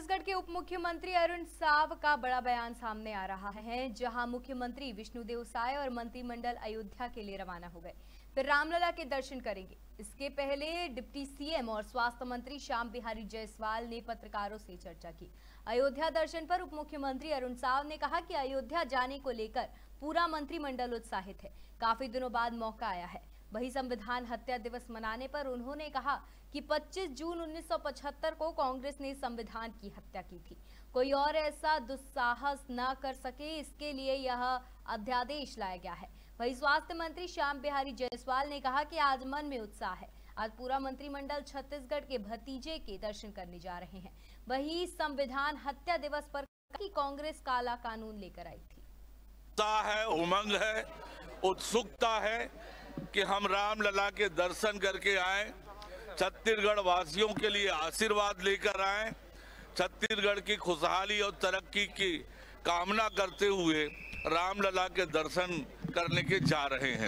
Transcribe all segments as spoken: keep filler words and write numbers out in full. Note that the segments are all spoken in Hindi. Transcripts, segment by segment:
छत्तीसगढ़ के उप मुख्यमंत्री अरुण साव का बड़ा बयान सामने आ रहा है, जहां मुख्यमंत्री विष्णुदेव साय और मंत्रिमंडल अयोध्या के लिए रवाना हो गए, फिर रामलला के दर्शन करेंगे। इसके पहले डिप्टी सीएम और स्वास्थ्य मंत्री श्याम बिहारी जायसवाल ने पत्रकारों से चर्चा की। अयोध्या दर्शन पर उप मुख्यमंत्री अरुण साव ने कहा कि अयोध्या जाने को लेकर पूरा मंत्रिमंडल उत्साहित है। काफी दिनों बाद मौका आया है। वही संविधान हत्या दिवस मनाने पर उन्होंने कहा कि पच्चीस जून उन्नीस सौ पचहत्तर को कांग्रेस ने संविधान की हत्या की थी। कोई और ऐसा दुस्साहस न कर सके, इसके लिए यह अध्यादेश लाया गया है। वही स्वास्थ्य मंत्री श्याम बिहारी जायसवाल ने कहा कि आज मन में उत्साह है। आज पूरा मंत्रिमंडल छत्तीसगढ़ के भतीजे के दर्शन करने जा रहे हैं। वही संविधान हत्या दिवस पर कि कांग्रेस काला कानून लेकर आई थी। उत्साह है, उमंग है, उत्सुकता है कि हम रामलला के दर्शन करके आए, छत्तीसगढ़ वासियों के लिए आशीर्वाद लेकर आए, छत्तीसगढ़ की खुशहाली और तरक्की की कामना करते हुए रामलला के दर्शन करने के जा रहे हैं।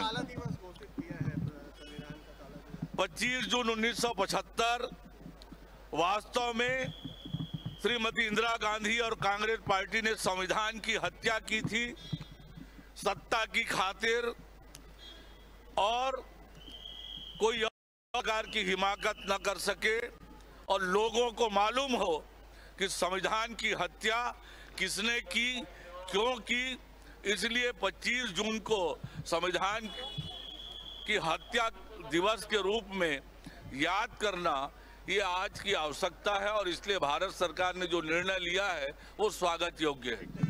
पच्चीस जून उन्नीस सौ पचहत्तर वास्तव में श्रीमती इंदिरा गांधी और कांग्रेस पार्टी ने संविधान की हत्या की थी सत्ता की खातिर, और कोई और प्रकार की हिमाकत न कर सके और लोगों को मालूम हो कि संविधान की हत्या किसने की, क्यों की। इसलिए पच्चीस जून को संविधान की हत्या दिवस के रूप में याद करना ये आज की आवश्यकता है, और इसलिए भारत सरकार ने जो निर्णय लिया है वो स्वागत योग्य है।